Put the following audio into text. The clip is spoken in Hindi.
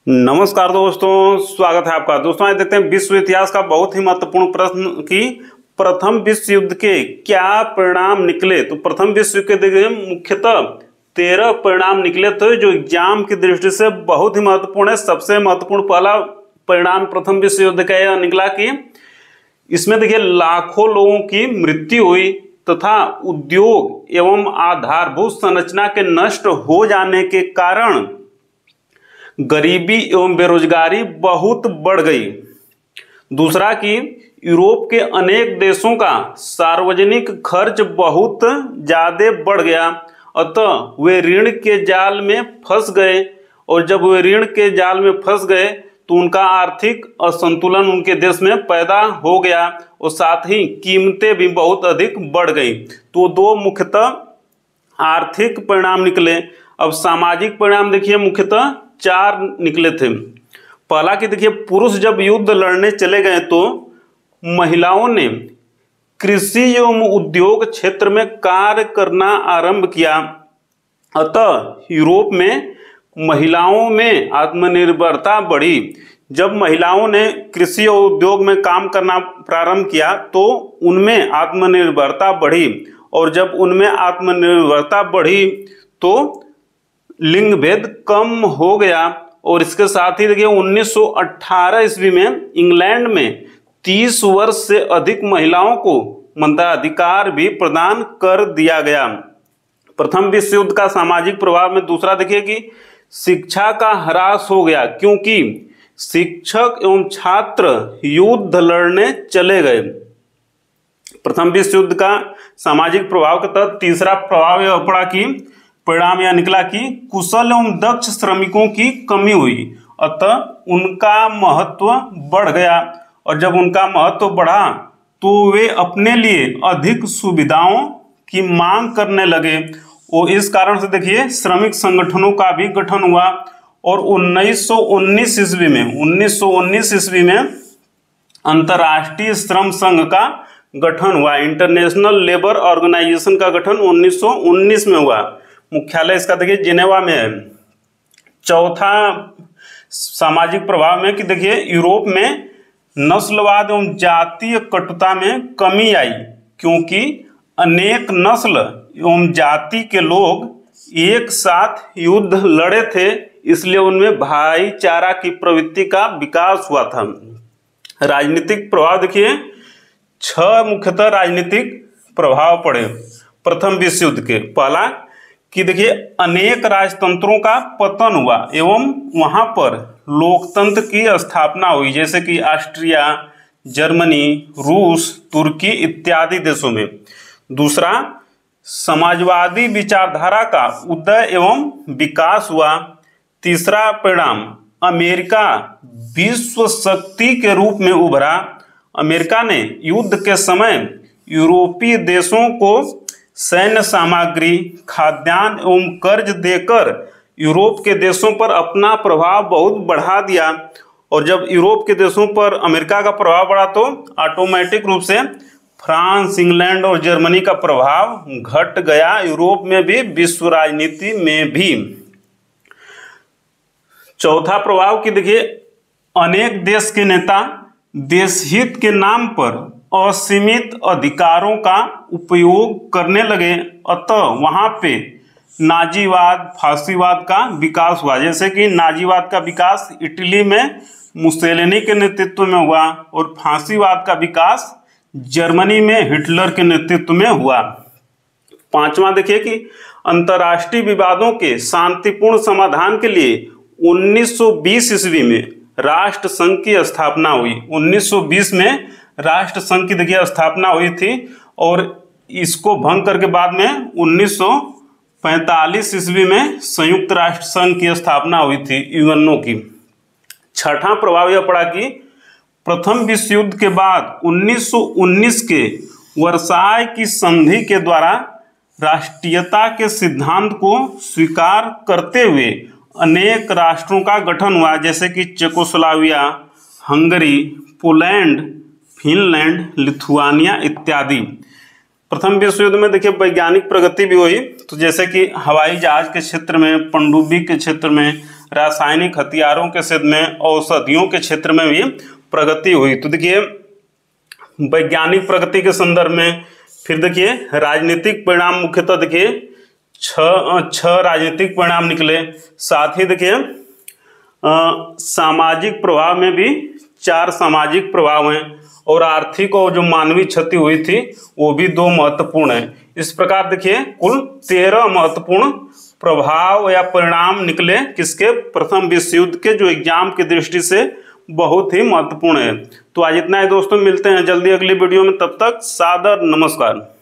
नमस्कार दोस्तों, स्वागत है आपका। दोस्तों आज देखते हैं विश्व इतिहास का बहुत ही महत्वपूर्ण प्रश्न कि प्रथम विश्व युद्ध के क्या परिणाम निकले। तो प्रथम विश्व युद्ध के देखिए मुख्यतः 13 परिणाम निकले थे जो एग्जाम की दृष्टि से बहुत ही महत्वपूर्ण है। सबसे महत्वपूर्ण पहला परिणाम प्रथम विश्व युद्ध का यह निकला कि इसमें देखिए लाखों लोगों की मृत्यु हुई तथा उद्योग एवं आधारभूत संरचना के नष्ट हो जाने के कारण गरीबी एवं बेरोजगारी बहुत बढ़ गई। दूसरा कि यूरोप के अनेक देशों का सार्वजनिक खर्च बहुत ज्यादा बढ़ गया, अतः वे ऋण के जाल में फंस गए और जब वे ऋण के जाल में फंस गए तो उनका आर्थिक असंतुलन उनके देश में पैदा हो गया और साथ ही कीमतें भी बहुत अधिक बढ़ गई। तो दो मुख्यतः आर्थिक परिणाम निकले। अब सामाजिक परिणाम देखिए मुख्यतः 4 निकले थे। पहला कि देखिए पुरुष जब युद्ध लड़ने चले गए तो महिलाओं ने कृषि एवं उद्योग क्षेत्र में कार्य करना आरंभ किया, अतः यूरोप में महिलाओं में आत्मनिर्भरता बढ़ी। जब महिलाओं ने कृषि और उद्योग में काम करना प्रारंभ किया तो उनमें आत्मनिर्भरता बढ़ी और जब उनमें आत्मनिर्भरता बढ़ी तो लिंग भेद कम हो गया। और इसके साथ ही देखिए 1918 ईस्वी में इंग्लैंड में 30 वर्ष से अधिक महिलाओं को मताधिकार भी प्रदान कर दिया गया। प्रथम विश्व युद्ध का सामाजिक प्रभाव में दूसरा देखिए कि शिक्षा का ह्रास हो गया, क्योंकि शिक्षक एवं छात्र युद्ध लड़ने चले गए। प्रथम विश्व युद्ध का सामाजिक प्रभाव के तहत तीसरा प्रभाव यह पड़ा कि परिणाम यह निकला कि कुशल एवं दक्ष श्रमिकों की कमी हुई, अतः उनका महत्व बढ़ गया और जब उनका महत्व बढ़ा तो वे अपने लिए अधिक सुविधाओं की मांग करने लगे और इस कारण से देखिए श्रमिक संगठनों का भी गठन हुआ और 1919 ईस्वी में अंतर्राष्ट्रीय श्रम संघ का गठन हुआ। इंटरनेशनल लेबर ऑर्गेनाइजेशन का गठन 1919 में हुआ। मुख्यालय इसका देखिए जिनेवा में है। चौथा सामाजिक प्रभाव में कि देखिए यूरोप में नस्लवाद एवं जातीय कटुता में कमी आई, क्योंकि अनेक नस्ल एवं जाति के लोग एक साथ युद्ध लड़े थे, इसलिए उनमें भाईचारा की प्रवृत्ति का विकास हुआ था। राजनीतिक प्रभाव देखिए 6 मुख्यतः राजनीतिक प्रभाव पड़े प्रथम विश्व युद्ध के। पहला कि देखिए अनेक राजतंत्रों का पतन हुआ एवं वहां पर लोकतंत्र की स्थापना हुई, जैसे कि ऑस्ट्रिया, जर्मनी, रूस, तुर्की इत्यादि देशों में। दूसरा समाजवादी विचारधारा का उदय एवं विकास हुआ। तीसरा परिणाम अमेरिका विश्व शक्ति के रूप में उभरा। अमेरिका ने युद्ध के समय यूरोपीय देशों को सैन्य सामग्री, खाद्यान्न एवं कर्ज देकर यूरोप के देशों पर अपना प्रभाव बहुत बढ़ा दिया और जब यूरोप के देशों पर अमेरिका का प्रभाव बढ़ा तो ऑटोमेटिक रूप से फ्रांस, इंग्लैंड और जर्मनी का प्रभाव घट गया, यूरोप में भी विश्व राजनीति में भी। चौथा प्रभाव कि देखिए अनेक देश के नेता देश हित के नाम पर असीमित अधिकारों का उपयोग करने लगे, अतः वहां पे नाजीवाद, फांसीवाद का विकास हुआ। जैसे कि नाजीवाद का विकास इटली में मुसेलिनी के नेतृत्व में हुआ और फांसीवाद का विकास जर्मनी में हिटलर के नेतृत्व में हुआ। पांचवा देखिए कि अंतर्राष्ट्रीय विवादों के शांतिपूर्ण समाधान के लिए 1920 ईस्वी में राष्ट्र संघ की स्थापना हुई। 1920 में राष्ट्र संघ की देखिए स्थापना हुई थी और इसको भंग करके बाद में 1945 ईस्वी में संयुक्त राष्ट्र संघ की स्थापना हुई थी, यूएनओ की। छठा प्रभाव यह पड़ा कि प्रथम विश्व युद्ध के बाद 1919 के वर्साय की संधि के द्वारा राष्ट्रीयता के सिद्धांत को स्वीकार करते हुए अनेक राष्ट्रों का गठन हुआ, जैसे कि Czechoslovakia, Hungary, Poland, Finland, Lithuania इत्यादि। प्रथम विश्व युद्ध में देखिए वैज्ञानिक प्रगति भी हुई, तो जैसे कि हवाई जहाज के क्षेत्र में, पनडुब्बी के क्षेत्र में, रासायनिक हथियारों के क्षेत्र में, औषधियों के क्षेत्र में भी प्रगति हुई। तो देखिए वैज्ञानिक प्रगति के संदर्भ में, फिर देखिए राजनीतिक परिणाम मुख्यतः देखिए छह राजनीतिक परिणाम निकले। साथ ही देखिए सामाजिक प्रभाव में भी 4 सामाजिक प्रभाव हैं, और आर्थिक और जो मानवीय क्षति हुई थी वो भी 2 महत्वपूर्ण है। इस प्रकार देखिए कुल 13 महत्वपूर्ण प्रभाव या परिणाम निकले किसके, प्रथम विश्व युद्ध के, जो एग्जाम की दृष्टि से बहुत ही महत्वपूर्ण है। तो आज इतना है दोस्तों, मिलते हैं जल्दी अगली वीडियो में, तब तक सादर नमस्कार।